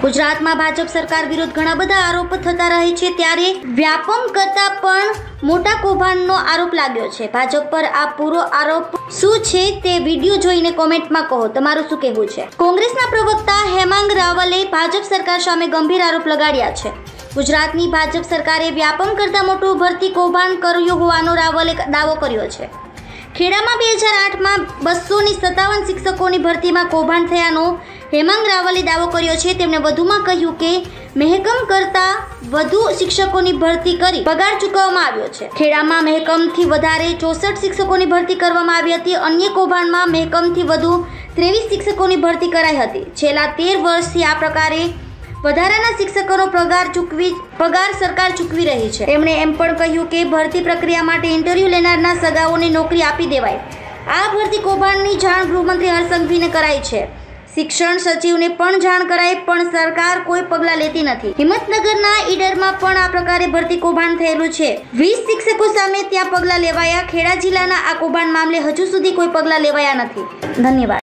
गुजरात में भाजप सरकार विरुद्ध घणा बधा आरोप थता रहे छे, त्यारे व्यापम करता पण मोटा कौभांडनो आरोप लाग्यो छे। भाजप पर आ पूरो आरोप शुं छे ते विडियो जोईने कॉमेंट में कहो, तमारुं शुं कहेवुं छे। कांग्रेसना प्रवक्ता हेमांग रावले भाजप सरकार सामे गंभीर आरोप लगाड्या छे। गुजरातनी भाजप सरकारे व्यापम करता मोटुं भरती कौभांड कर्युं होવાનો रावले दावो कर्यो छे। खेडामां 2008 में 257 शिक्षकोनी भरतीमां कौभांड थयानो हेमांग रावले दावो कर्यो छे। तेमणे वधुमां कह्युं के महेकम करता વધુ શિક્ષકોની ભરતી કરી પગાર ચૂકવવામાં આવ્યો છે। ખેડામાં મહેકમથી વધારે 64 શિક્ષકોની ભરતી કરવામાં આવી હતી। અન્ય કૌભાંડમાં મહેકમથી વધુ 23 શિક્ષકોની ભરતી કરાઈ હતી। છેલ્લા 13 વર્ષથી આ પ્રકારે વધારાના શિક્ષકોનો પગાર સરકાર ચૂકવી રહી છે। તેમણે એમ પણ કહ્યું કે ભરતી પ્રક્રિયા માટે ઇન્ટરવ્યુ લેનારના સગાઓને નોકરી આપી દેવાય। આ ભરતી કૌભાંડની જાણ ગૃહમંત્રી હર્ષ સંઘવીને કરાઈ છે। शिक्षण सचिव ने पण जाण कराई, पण सरकार कोई पगला लेती नहीं। हिम्मतनगरना ईडरमा पण आ प्रकारे भरती कौभांड थयेलुं छे। 20 शिक्षको सामे त्यां पगला लेवाया। खेड़ा जिल्लाना आ कौभांड मामले हजू सुधी कोई पगला लेवाया नहीं। धन्यवाद।